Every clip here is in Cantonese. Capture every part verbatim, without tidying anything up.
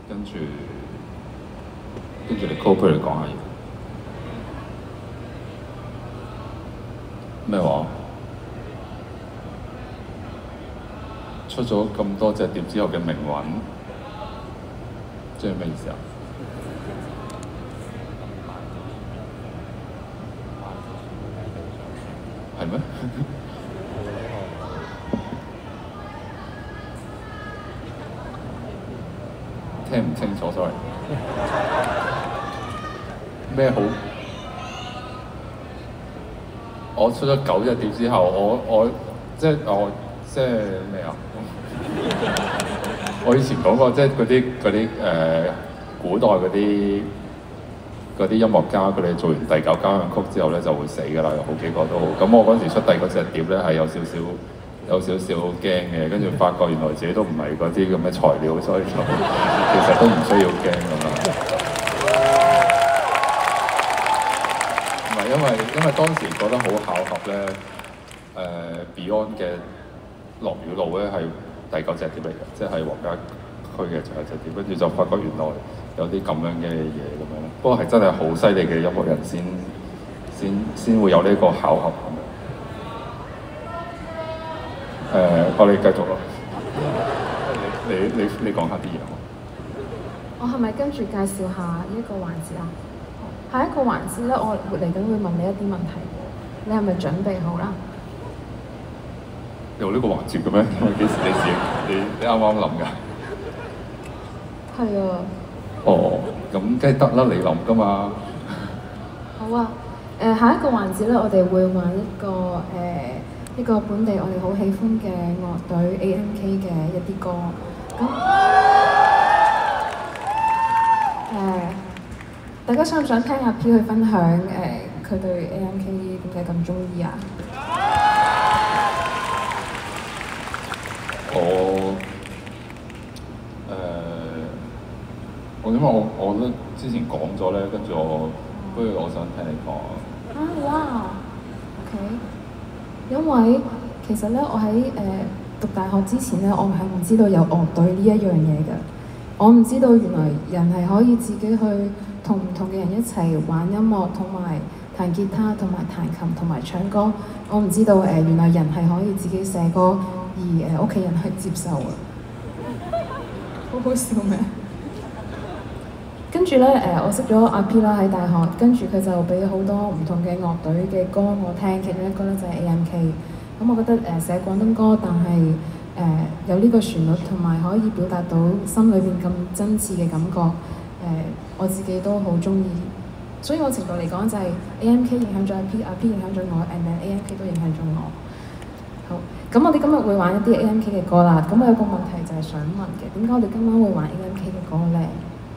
跟住跟住你 call 佢嚟講下嘢。咩話？出咗咁多隻碟之後嘅命運，即係咩意思啊？係咩？聽唔清楚 ，sorry。咩好？我出咗九隻碟之後，我我即係我即係咩啊？我以前講過，即係嗰啲嗰啲誒古代嗰啲嗰啲音樂家，佢哋做完第九交響曲之後咧就會死㗎啦，有好幾個都好。咁我嗰陣時出第嗰隻碟咧係有少少有少少驚嘅，跟住發覺原來自己都唔係嗰啲咁嘅材料，所以就其實都唔需要驚咁樣。唔係因為因為當時覺得好巧合咧，誒、呃、Beyond 嘅《落雨路》咧係第九隻碟嚟嘅，即係黃家駒嘅最後一隻碟，跟住就發覺原來有啲咁樣嘅嘢咁樣。不過係真係好犀利嘅音樂人先先先會有呢個巧合咁樣。誒、呃，我哋繼續咯。你你你你講下啲嘢好。 我係咪跟住介紹下呢一個環節啊？下一個環節咧，我嚟緊會問你一啲問題，你係咪準備好啦？ 有呢個環節嘅咩？幾時你自己你你啱啱諗㗎？ 係啊。 哦，咁梗係得啦，你諗㗎嘛。 好啊。誒、呃，下一個環節咧，我哋會玩一個誒、呃、一個本地我哋好喜歡嘅樂隊 A M K 嘅一啲歌。咁誒、呃，大家想唔想聽阿 P 去分享誒佢、呃、對 A M K 點解咁中意啊？ 我誒、呃，我因為我我都之前講咗咧，跟住我不如我想聽你講啊哇 ，OK， 因為其實咧，我喺誒、呃、讀大學之前咧，我係唔知道有樂隊呢一樣嘢嘅。我唔知道原來人係可以自己去同唔同嘅人一齊玩音樂，同埋彈吉他，同埋彈琴，同埋唱歌。我唔知道誒、呃，原來人係可以自己寫歌。而誒屋企人去接受啊，好好笑咩？跟住咧誒，我識咗阿 P 啦喺大學，跟住佢就俾好多唔同嘅樂隊嘅歌我聽，其中一個咧就係 A M K。咁我覺得誒、呃、寫廣東歌，但係誒、呃、有呢個旋律，同埋可以表達到心裏邊咁真摯嘅感覺，誒、呃、我自己都好中意。所以我程度嚟講就係 A M K 影響咗阿 P， 阿 P 影響咗我 ，and then A M K 都影響咗我。好，咁我哋今日會玩一啲 A M K 嘅歌啦。咁我有個問題就係想問嘅，點解我哋今晚會玩 A M K 嘅歌咧？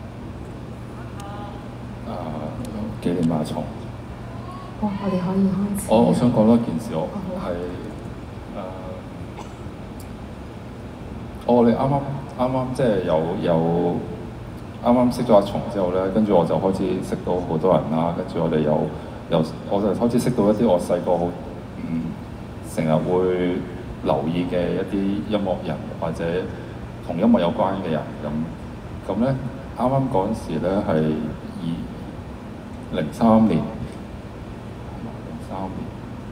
誒、呃，紀念馬蟲。 哇！我哋可以開始。 我我想講多一件事，我係誒，我哋啱啱啱啱即係有有啱啱識咗阿蟲之後咧，跟住我就開始識到好多人啦。跟住我哋有有我就開始識到一啲我細個好嗯。成日會留意嘅一啲音樂人，或者同音樂有關嘅人咁，咁咧啱啱嗰陣時咧係二零三年，零三年，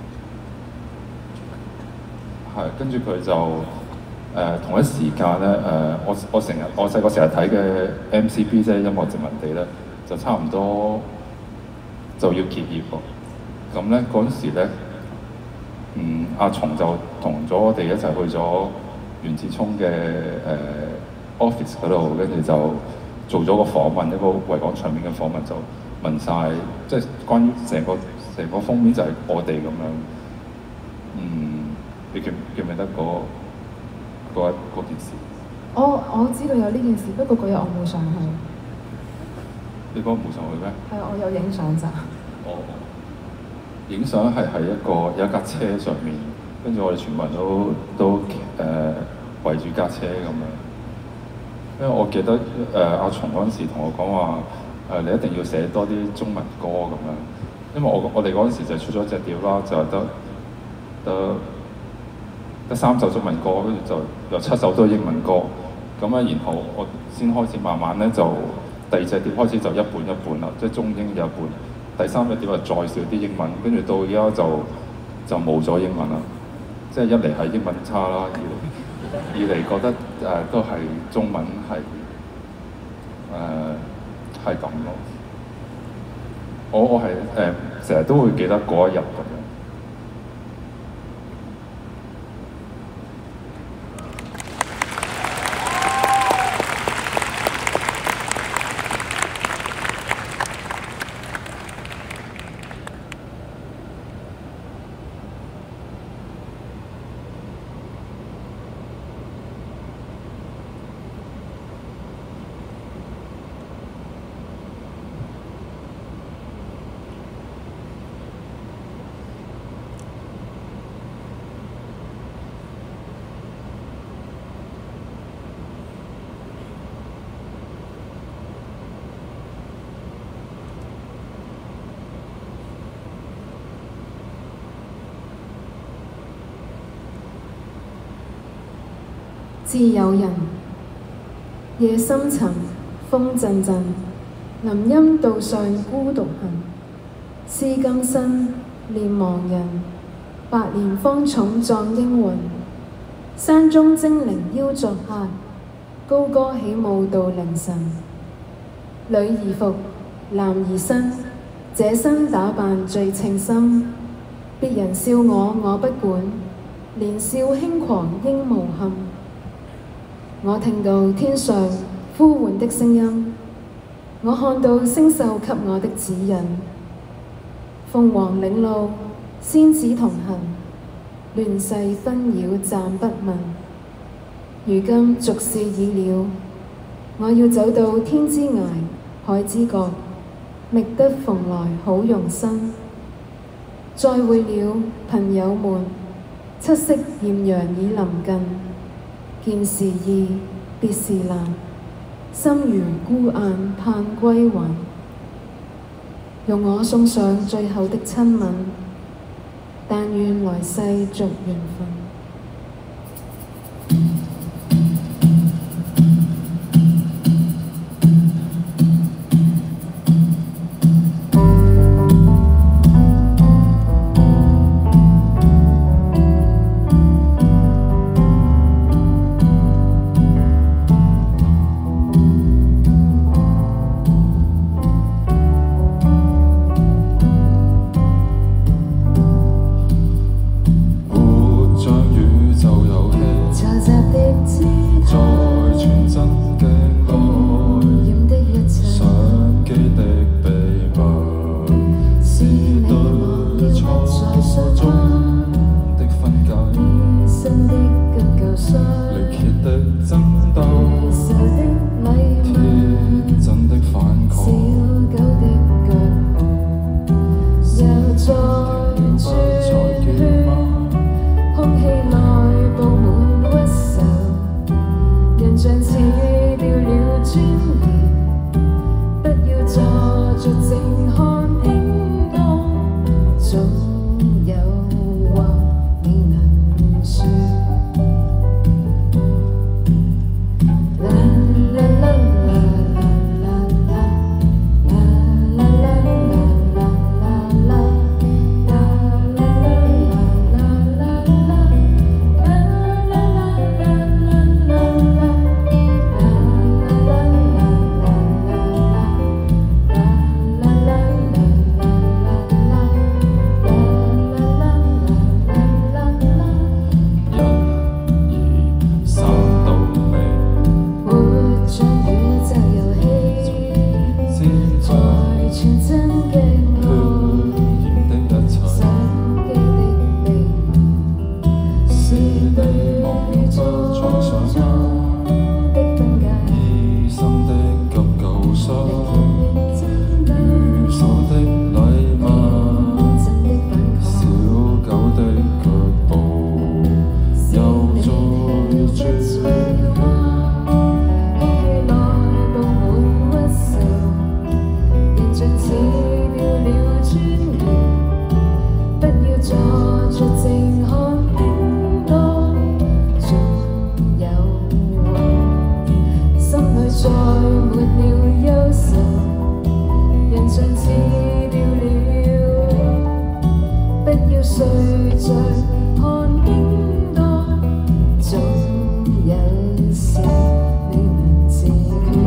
係跟住佢就誒、呃、同一時間咧誒，我我成日我細個成日睇嘅 M C B 即係音樂殖民地咧，就差唔多就要結業喎，咁咧嗰陣時咧。嗯，阿蟲就同咗我哋一齊去咗袁志聰嘅誒 office 嗰度，跟住就做咗個訪問，一個維港唱片嘅訪問，就問晒，即係關於成個成個封面就係我哋咁樣。嗯，你記記唔記得嗰嗰嗰件事？ 我我知道有呢件事，不過嗰日我冇上去。 你嗰日冇上去咩？ 係啊，我有影相咋。 哦。影相係喺一個有一架車上面，跟住我哋全部人都都誒、呃、圍住架車咁樣。因為我記得誒、呃、阿蟲嗰陣時同我講話誒，你一定要寫多啲中文歌咁樣。因為我我哋嗰陣時就出咗隻碟啦，就係得得得三首中文歌，跟住就有七首都係英文歌。 咁啊，然後我先開始慢慢咧就第二隻碟開始就一半一半啦，即係中英有一半。第三隻碟啊再少啲英文，跟住到而家就就冇咗英文啦。即係一嚟係英文差啦，二嚟二嚟覺得誒、呃、都係中文係誒係咁咯。我我係誒成日都會記得嗰一日咁樣。 自有人，夜深沉，風陣陣，林蔭道上孤獨行。思今生，念亡人，百年芳寵葬英魂。山中精靈邀作客，高歌起舞到凌晨。女兒服，男兒身，這身打扮最稱心。別人笑我，我不管，年少輕狂應無憾。我聽到天上呼喚的聲音，我看到星宿給我的指引。鳳凰領路，仙子同行，亂世紛擾暫不問。如今俗事已了，我要走到天之涯，海之角，覓得蓬萊好容身。再會了，朋友們，七夕豔陽已臨近。見時易，別時難，心如孤雁盼歸還。容我送上最後的親吻，但願來世續緣分。 再沒了憂愁，人像似掉了，不要睡着看經多，總有時你能自決。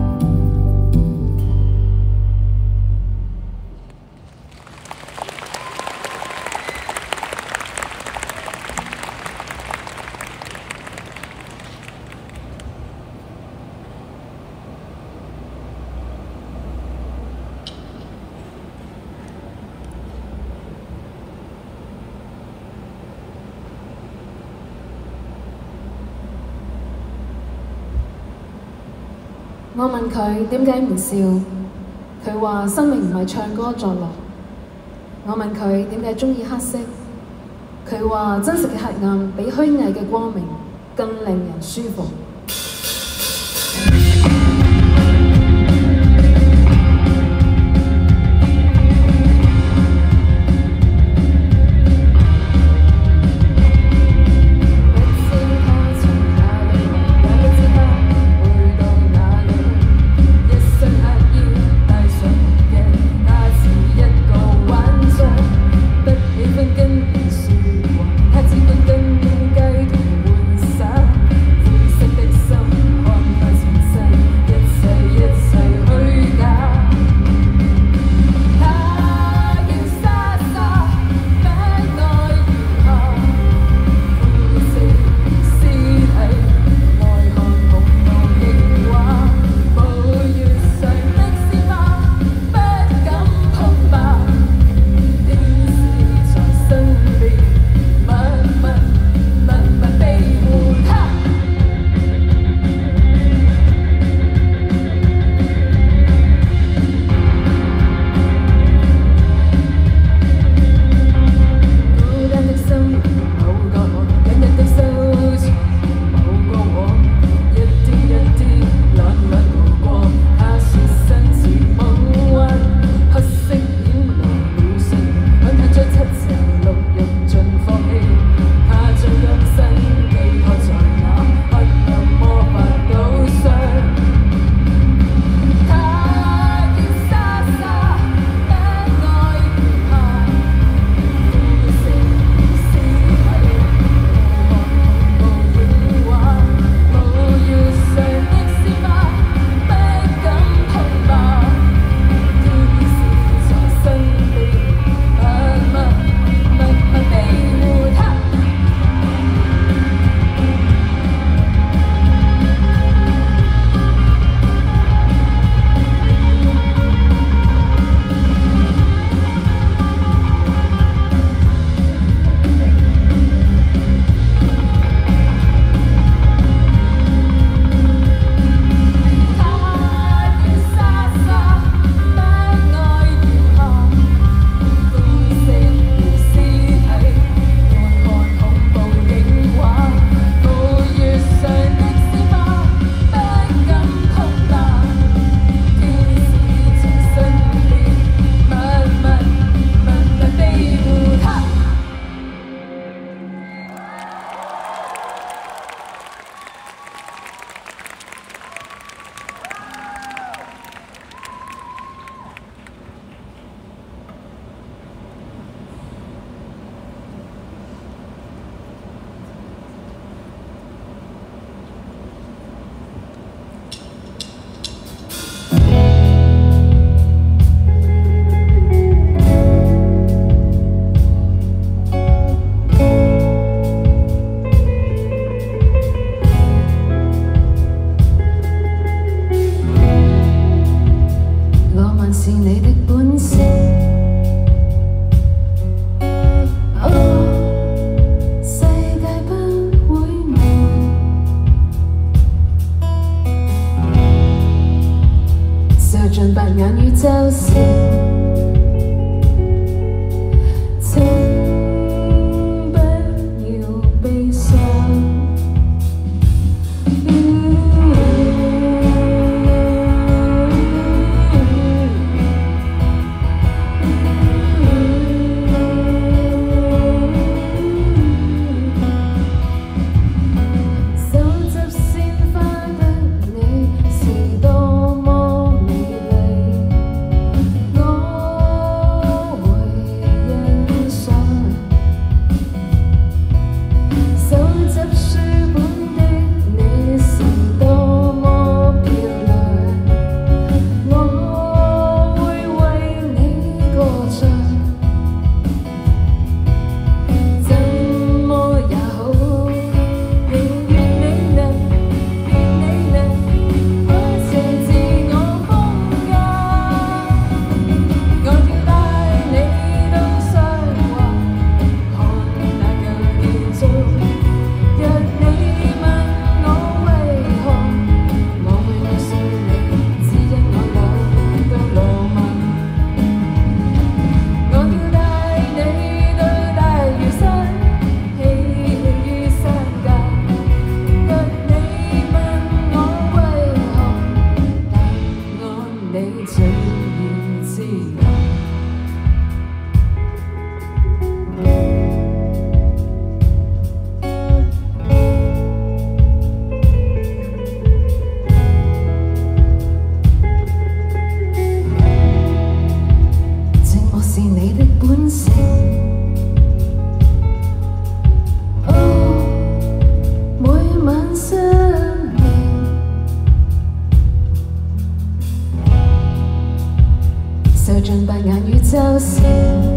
我問佢點解唔笑，佢話生命唔係唱歌作樂。我問佢點解鍾意黑色，佢話真實嘅黑暗比虛偽嘅光明更令人舒服。 盡白眼與周線。